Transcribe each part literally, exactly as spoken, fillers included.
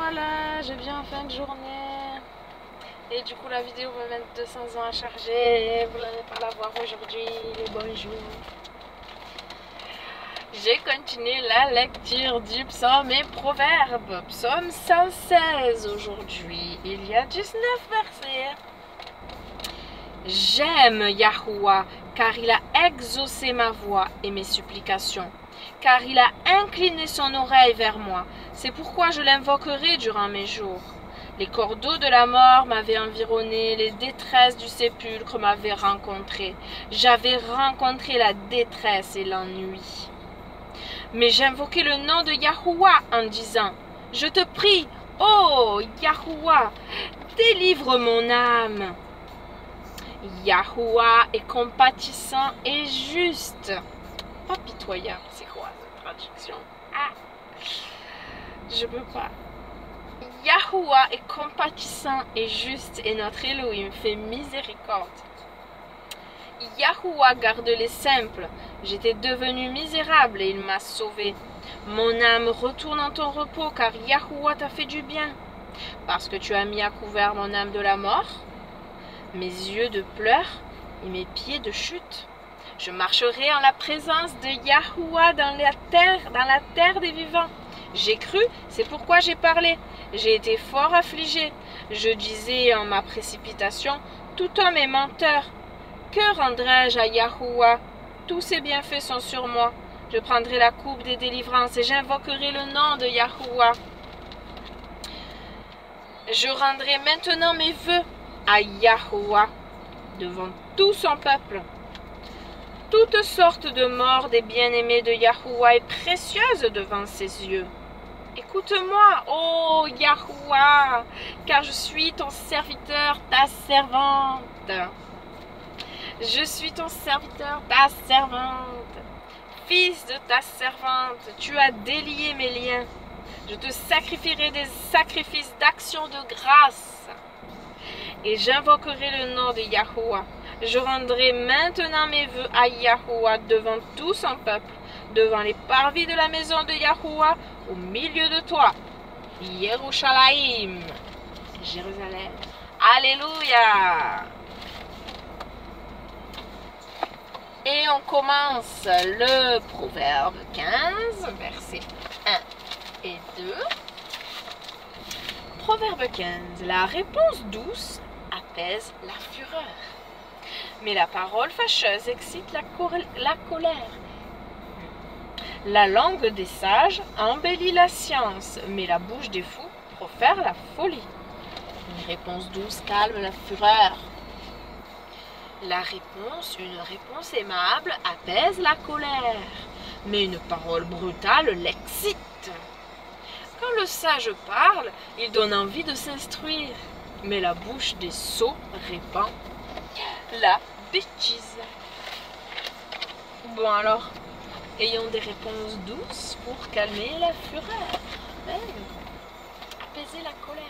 voilà, je viens en fin de journée. Et du coup, la vidéo va mettre deux cents ans à charger. Vous n'allez pas la voir aujourd'hui. Bonjour. J'ai continué la lecture du psaume et proverbe. Psaume cent seize aujourd'hui. Il y a dix-neuf versets. J'aime Yahuwah, car il a exaucé ma voix et mes supplications, car il a incliné son oreille vers moi. C'est pourquoi je l'invoquerai durant mes jours. Les cordeaux de la mort m'avaient environné, les détresses du sépulcre m'avaient rencontré. J'avais rencontré la détresse et l'ennui. Mais j'invoquai le nom de Yahuwah en disant, « Je te prie, ô Yahuwah, délivre mon âme. » Yahuwah est compatissant et juste. Pas pitoyable, c'est quoi cette traduction? Ah, je peux pas. Yahuwah est compatissant et juste et notre Elohim fait miséricorde. Yahuwah garde les simples. J'étais devenu misérable et il m'a sauvé. Mon âme retourne en ton repos car Yahuwah t'a fait du bien. Parce que tu as mis à couvert mon âme de la mort, mes yeux de pleurs et mes pieds de chute. Je marcherai en la présence de Yahuwah dans la terre, dans la terre des vivants. J'ai cru, c'est pourquoi j'ai parlé. J'ai été fort affligé. Je disais en ma précipitation, tout homme est menteur. Que rendrai-je à Yahuwah? Tous ses bienfaits sont sur moi. Je prendrai la coupe des délivrances et j'invoquerai le nom de Yahuwah. Je rendrai maintenant mes vœux à Yahuwah devant tout son peuple. Toute sorte de mort des bien-aimés de Yahuwah est précieuse devant ses yeux. Écoute-moi, ô Yahuwah, car je suis ton serviteur, ta servante. Je suis ton serviteur, ta servante. Fils de ta servante, tu as délié mes liens. Je te sacrifierai des sacrifices d'action de grâce. Et j'invoquerai le nom de Yahuwah. Je rendrai maintenant mes vœux à Yahuwah devant tout son peuple, devant les parvis de la maison de Yahuwah, au milieu de toi. Yerushalayim, Jérusalem. Alléluia. Et on commence le proverbe quinze, versets un et deux. Proverbe quinze. La réponse douce apaise la fureur, mais la parole fâcheuse excite la, la colère. La langue des sages embellit la science, mais la bouche des fous profère la folie. Une réponse douce calme la fureur. La réponse, une réponse aimable, apaise la colère, mais une parole brutale l'excite. Quand le sage parle, il donne envie de s'instruire, mais la bouche des sots répand la bêtise. Bon alors, ayons des réponses douces pour calmer la fureur, même apaiser la colère.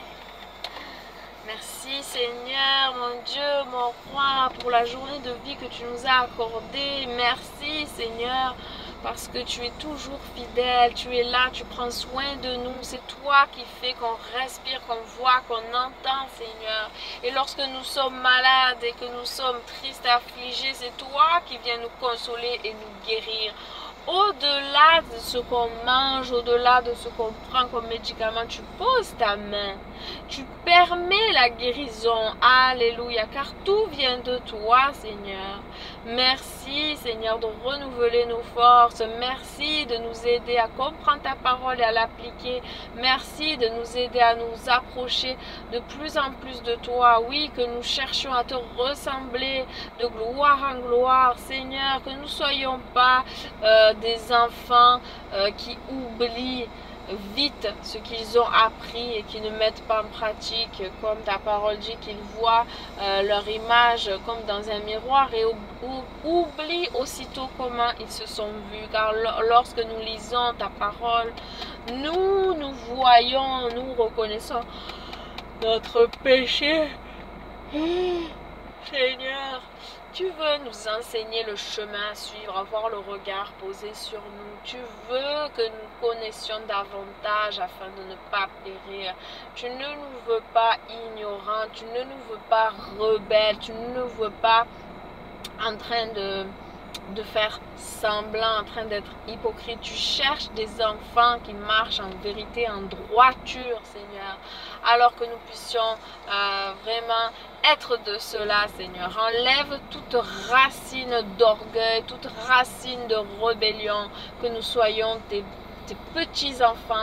Merci Seigneur, mon Dieu, mon roi, pour la journée de vie que tu nous as accordée. Merci Seigneur, parce que tu es toujours fidèle, tu es là, tu prends soin de nous. C'est toi qui fais qu'on respire, qu'on voit, qu'on entend Seigneur. Et lorsque nous sommes malades et que nous sommes tristes, affligés, c'est toi qui viens nous consoler et nous guérir. Au-delà de ce qu'on mange, au-delà de ce qu'on prend comme médicament, tu poses ta main. Tu permets la guérison. Alléluia. Car tout vient de toi, Seigneur. Merci, Seigneur, de renouveler nos forces. Merci de nous aider à comprendre ta parole et à l'appliquer. Merci de nous aider à nous approcher de plus en plus de toi. Oui, que nous cherchions à te ressembler de gloire en gloire, Seigneur. Que nous ne soyons pas euh, des enfants euh, qui oublient vite ce qu'ils ont appris et qui ne mettent pas en pratique, comme ta parole dit, qu'ils voient euh, leur image comme dans un miroir et ou, ou, oublient aussitôt comment ils se sont vus. Car lorsque nous lisons ta parole, nous nous voyons, nous reconnaissons notre péché. Seigneur, Tu veux nous enseigner le chemin à suivre, avoir le regard posé sur nous. Tu veux que nous connaissions davantage afin de ne pas périr. Tu ne nous veux pas ignorants, tu ne nous veux pas rebelles, tu ne nous veux pas en train de, de faire semblant, en train d'être hypocrite. Tu cherches des enfants qui marchent en vérité, en droiture, Seigneur. Alors que nous puissions euh, vraiment être de cela, Seigneur. Enlève toute racine d'orgueil, toute racine de rébellion, que nous soyons tes, tes petits enfants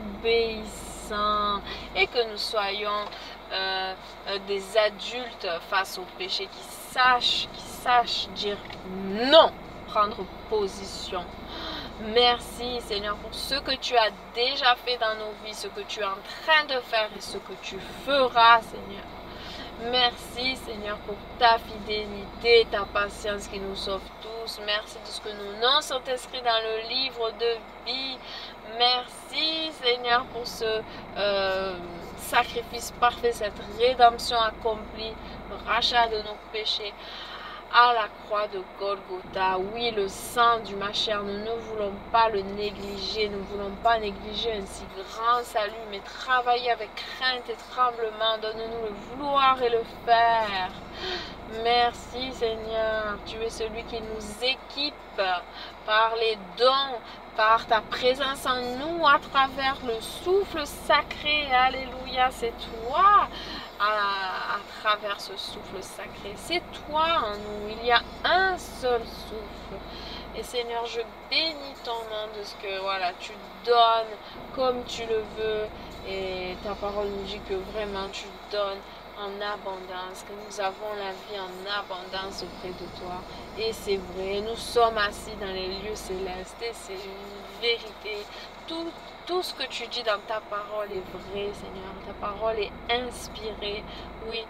obéissants et que nous soyons euh, euh, des adultes face au péché qui sachent, qui sachent dire non, prendre position. Merci Seigneur pour ce que tu as déjà fait dans nos vies, ce que tu es en train de faire et ce que tu feras, Seigneur. Merci Seigneur pour ta fidélité, ta patience qui nous sauve tous. Merci de ce que nos noms sont inscrits dans le livre de vie. Merci Seigneur pour ce euh, sacrifice parfait, cette rédemption accomplie, le rachat de nos péchés à la croix de Golgotha. Oui, le sang du Mashiach, nous ne voulons pas le négliger, nous ne voulons pas négliger un si grand salut, mais travailler avec crainte et tremblement. Donne-nous le vouloir et le faire. Merci Seigneur, tu es celui qui nous équipe par les dons, par ta présence en nous à travers le souffle sacré. Alléluia, c'est toi. À, à travers ce souffle sacré, c'est toi en nous, il y a un seul souffle. Et Seigneur, je bénis ton nom de ce que voilà, tu donnes comme tu le veux, et ta parole nous dit que vraiment tu donnes en abondance, que nous avons la vie en abondance auprès de toi. Et c'est vrai, nous sommes assis dans les lieux célestes et c'est une vérité. Tout, tout ce que tu dis dans ta parole est vrai, Seigneur. Ta parole est inspirée. Oui.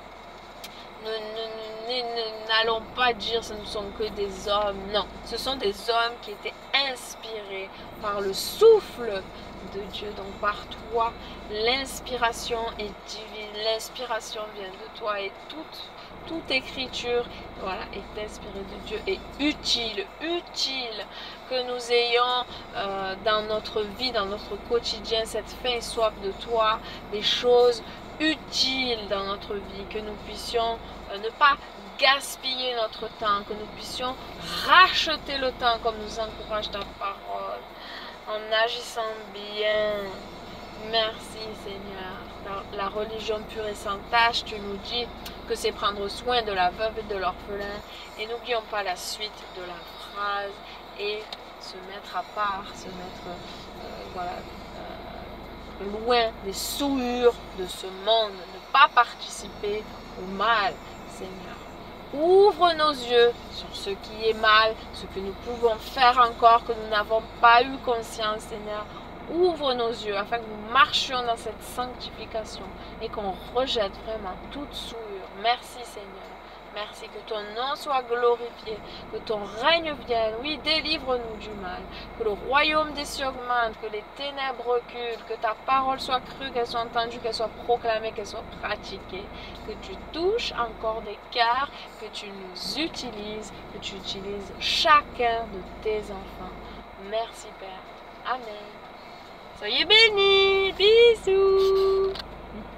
Nous n'allons pas dire que ce ne sont que des hommes. Non, ce sont des hommes qui étaient inspirés par le souffle de Dieu. Donc par toi, l'inspiration est divine. L'inspiration vient de toi et toute, toute écriture voilà, est inspirée de Dieu et utile, utile que nous ayons euh, dans notre vie, dans notre quotidien, cette faim et soif de toi, des choses utiles dans notre vie, que nous puissions euh, ne pas gaspiller notre temps, que nous puissions racheter le temps comme nous encourage ta parole, en agissant bien. Merci Seigneur. La, la religion pure et sans tache, tu nous dis que c'est prendre soin de la veuve et de l'orphelin. Et n'oublions pas la suite de la phrase et se mettre à part, se mettre euh, voilà, euh, loin des souillures de ce monde, ne pas participer au mal, Seigneur. Ouvre nos yeux sur ce qui est mal, ce que nous pouvons faire encore, que nous n'avons pas eu conscience, Seigneur. Ouvre nos yeux afin que nous marchions dans cette sanctification et qu'on rejette vraiment toute souillure. Merci Seigneur. Merci, que ton nom soit glorifié, que ton règne vienne. Oui, délivre-nous du mal, que le royaume des cieux augmente, que les ténèbres reculent, que ta parole soit crue, qu'elle soit entendue, qu'elle soit proclamée, qu'elle soit pratiquée, que tu touches encore des cœurs, que tu nous utilises, que tu utilises chacun de tes enfants. Merci Père. Amen. Soyez bénis. Bisous.